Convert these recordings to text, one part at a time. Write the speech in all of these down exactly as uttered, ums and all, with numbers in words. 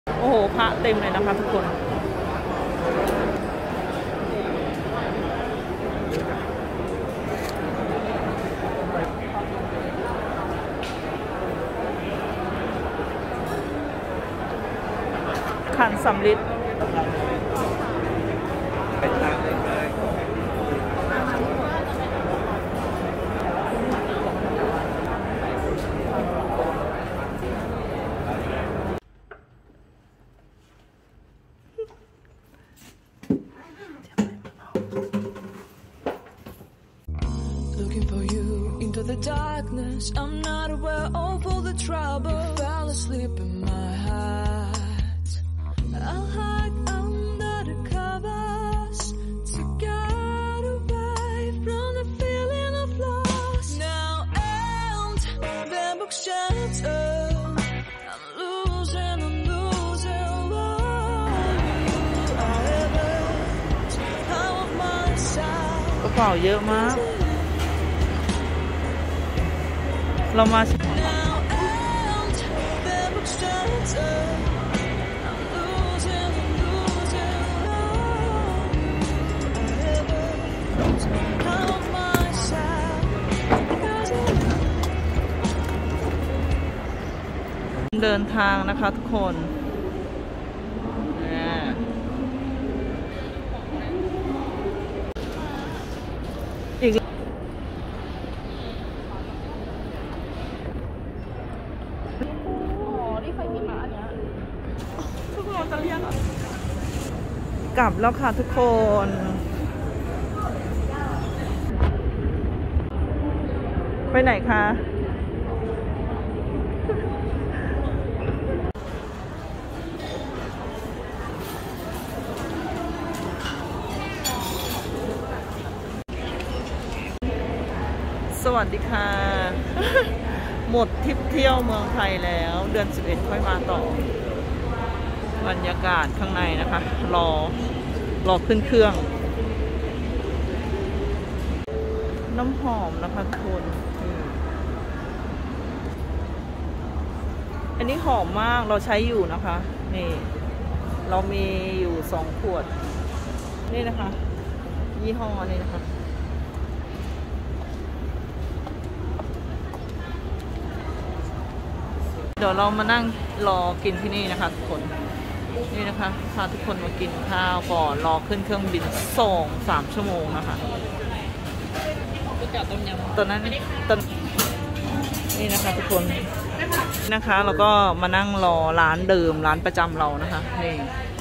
โอ้โหพระเต็มเลยนะคะทุกคนขันสำริด Looking for you into the darkness. I'm not aware of all the trouble. Fell asleep in my heart. I'll hide under the covers to get away from the feeling of loss. Now and the book shattered. I'm losing, I'm losing all I ever how of myself. กระเป๋าเยอะมากเรามาเดินทางนะคะทุกคนอีกกลับแล้วค่ะทุกคนไปไหนคะสวัสดีค่ะ หมดทริปเที่ยวเมืองไทยแล้วเดือนสิบเอ็ดค่อยมาต่อบรรยากาศข้างในนะคะรอรอขึ้นเครื่องน้ำหอมนะคะทุกคนอันนี้หอมมากเราใช้อยู่นะคะนี่เรามีอยู่สองขวดนี่นะคะยี่ห้อนี้นะคะเดี๋ยวเรามานั่งรอกินที่นี่นะคะทุกคนนี่นะคะพาทุกคนมากินข้าวก่อนรอขึ้นเครื่องบินสองสามชั่วโมงนะคะตอนนั้นตอนนี่นะคะทุกคนนะคะแล้วก็มานั่งรอร้านเดิมร้านประจำเรานะคะนี่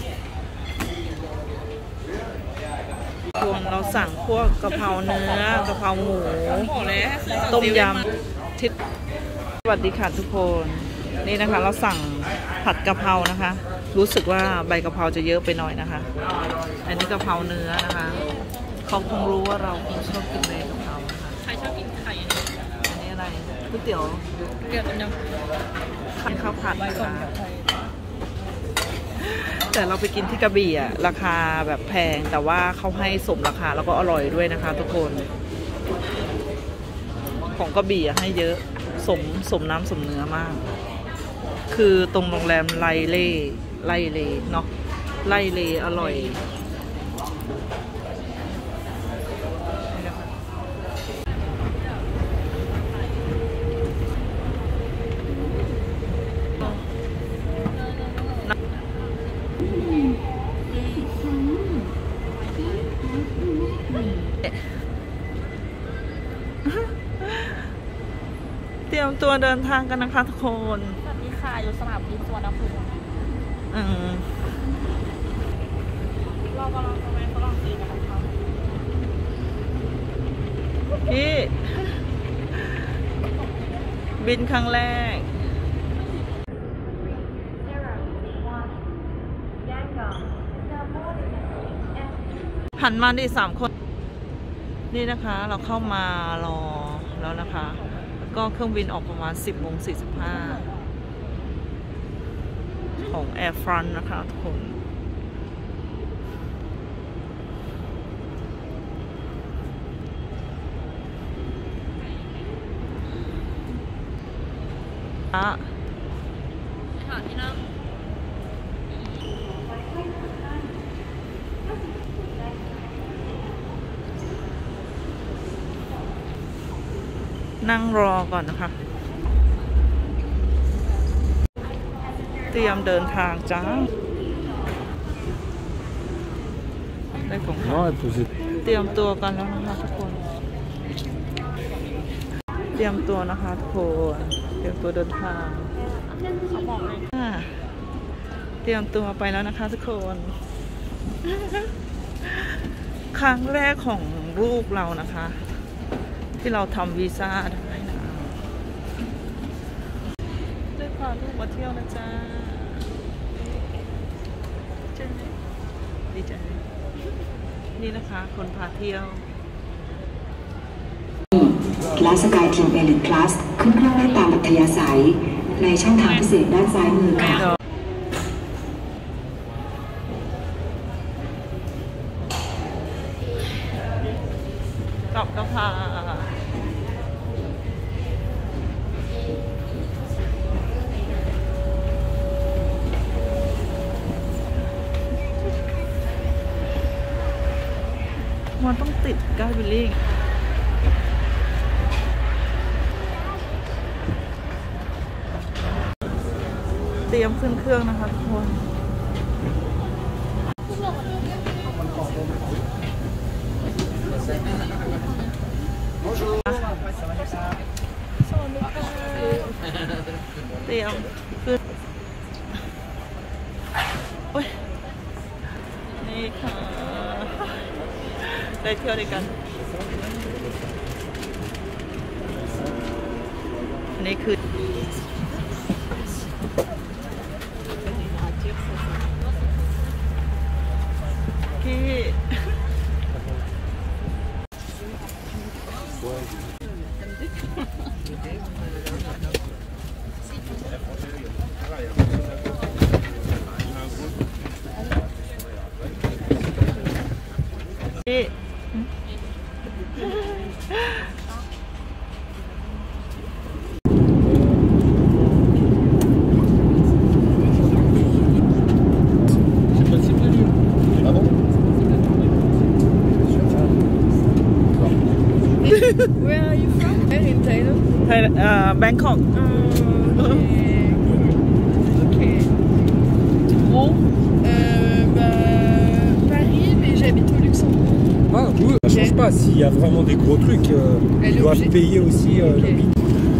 ส่วนเราสั่งพวกกะเพราเนื้อกะเพราหมูต้มยำทิศสวัสดีค่ะทุกคนนี่นะคะเราสั่งผัดกะเพรานะคะรู้สึกว่าใบกะเพราจะเยอะไปหน่อยนะคะอันนี้กะเพราเนื้อนะคะเขาคงรู้ว่าเราคงชอบกินใบกะเพราใครชอบกินไข่อันนี้อะไรก๋วยเตี๋ยวเตี๋ยวต้มยำข้าวผัดนะคะแต่เราไปกินที่กระบี่อะราคาแบบแพงแต่ว่าเขาให้สมราคาแล้วก็อร่อยด้วยนะคะทุกคนของกระบี่อะให้เยอะสมสมน้ำสมเนื้อมากคือตรงโรงแรมไลเล่ไลเล่เนาะไลเล่อร่อยเตรียมตัวเดินทางกันนะคะทุกคนสวัสดีค่ะอยู่สนามบินสุวรรณภูมิอืมเรากำลังจะไปฝรั่งเศสกันนะคะพี่บินครั้งแรกหันมาดิสามคนนี่นะคะเราเข้ามารอแล้วนะคะก็เครื่องบินออกประมาณสิบโมงสี่สิบห้าของ Air France นะคะทุกคนอ่ะหาที่นั่งนั่งรอก่อนนะคะ เตรียมเดินทางจ้าได้ของเตรียมตัวกันแล้วนะคะทุกคนเตรียมตัวนะคะทุกคนเตรียมตัวเดินทางเขาบอกเลยเตรียมตัวไปแล้วนะคะทุกคนครั้งแรกของลูกเรานะคะที่เราทำวีซ่าได้นะได้พาลูกมาเที่ยวนะจ๊ะดีใจนี่นะคะคนพาเที่ยวคลาสสกายทีมเอลิทคลาสขึ้นเครื่องได้ตามอัธยาศัยในช่องทางพิเศษด้านซ้ายมือค่ะกลับก็พามันต้องติดก้าวบิลลิ่งเตรียมขึ้นเครื่องนะคะทุกคนเตรียมขึ้นโอ้ยนี่ค่ะได้เที่ยวด้วยกันอันนี้คือที่ที่ Where are you from? Where in Thailand? ไทยเอ่อแบงคอก Okay. Où? Euh, bah, Paris, mais j'habite au Luxembourg. Ah oui, ça change pas. S'il y a vraiment des gros trucs, euh, ils doivent payer aussi euh, okay. le billet.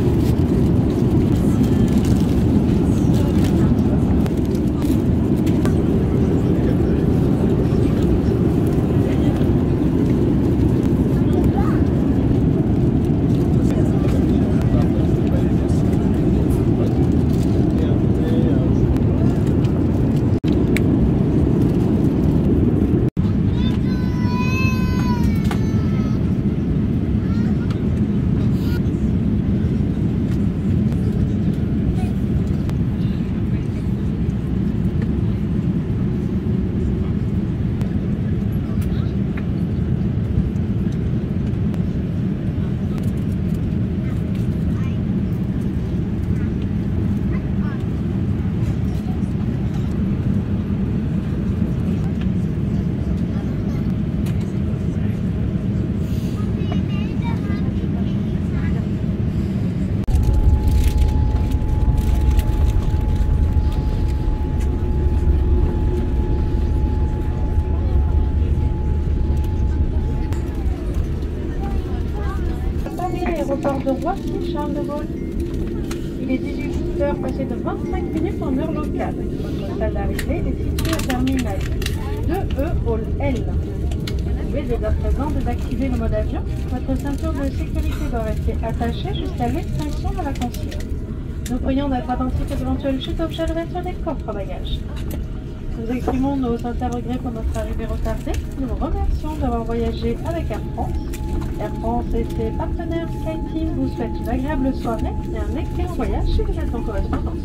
Aéroport de Roissy Charles de Gaulle. Il est dix-huit heures passées de vingt-cinq minutes en heure locale. Votre salle d'arrivée est située au terminal deux E Hall L. Vous pouvez dès à présent désactiver le mode avion. Votre ceinture de sécurité doit rester attachée jusqu'à l'extinction de la consigne. Nous prions d'être attentifs aux éventuelles chutes d'objets sur les coffres à bagages. Nous exprimons nos sincères regrets pour notre arrivée retardée. Nous vous remercions d'avoir voyagé avec Air France. Air France et ses partenaires SkyTeam vous souhaitent une agréable soirée et un excellent voyage si vous êtes en correspondance.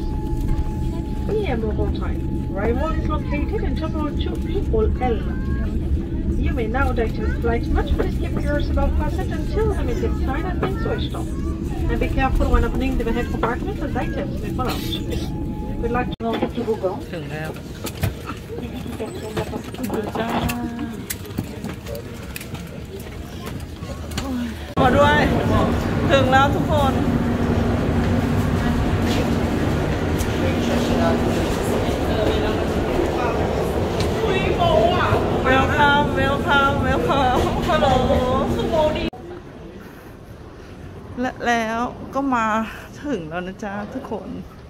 P M local time. Arrival is located in Terminal two E Hall L. You may now deactivate flight mode. Please keep your seatbelt fastened until the limited sign has been switched off. And be careful when opening the overhead compartment as items may fall out. We'd like to welcome to Bougon. ถึงแล้ว มาด้วยถึงแล้วทุกคนเวลคัมเวลคัมเวลคัมฮัลโหลและแล้วก็มาถึงแล้วนะจ๊ะทุกคน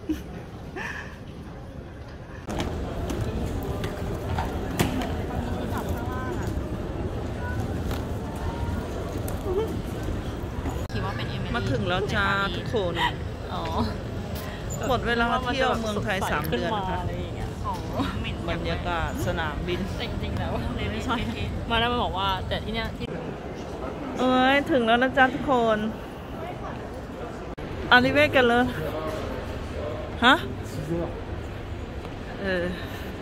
มาถึงแล้วจ้าทุกคนหมดเวลาเที่ยวเมืองไทยสามเดือนนะคะบรรยากาศสนามบินจริงๆแล้วไม่ใช่มาแล้วมันบอกว่าแต่ที่เนี้ยที่เอ้ยถึงแล้วนะจ๊ะทุกคนอาริเวกกันเลยฮะเออ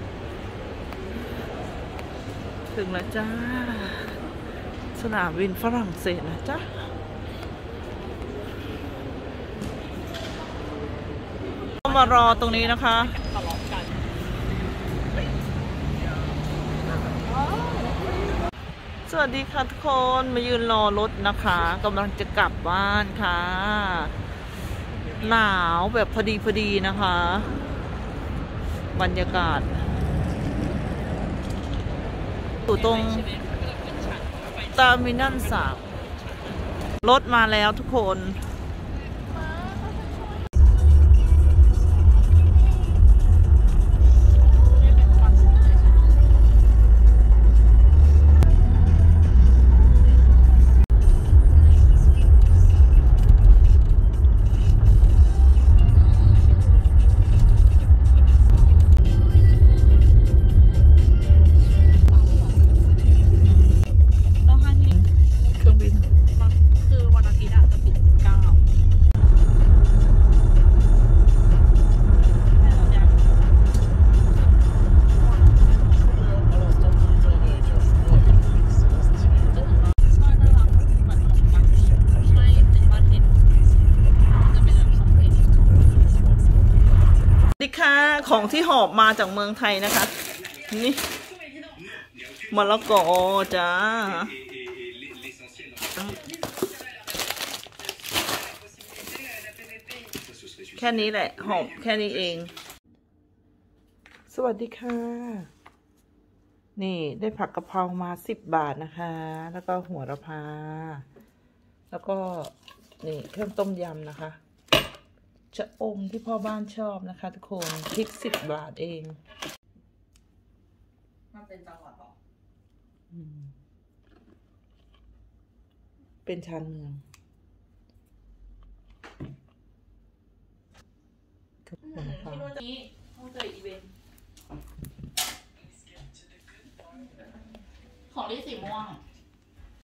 ถึงแล้วจ้าสนามบินฝรั่งเศสนะจ๊ะมารอตรงนี้นะคะสวัสดีค่ะทุกคนมายืนรอรถนะคะกำลังจะกลับบ้านค่ะหนาวแบบพอดีพอดีนะคะบรรยากาศอยู่ตรงเตอร์มินัลสามรถมาแล้วทุกคนของที่หอบมาจากเมืองไทยนะคะนี่มะละกอจ้าแค่นี้แหละหอบแค่นี้เองสวัสดีค่ะนี่ได้ผักกะเพรามาสิบบาทนะคะแล้วก็หัวละพาแล้วก็นี่เครื่องต้มยำนะคะชะอมที่พ่อบ้านชอบนะคะทุกคนพริกสิบบาทเองมันเป็นจังหวัดหรอเป็นชานเมืองที่นู้นนี้ห้องเจออีเวนต์ของลิสีม่วง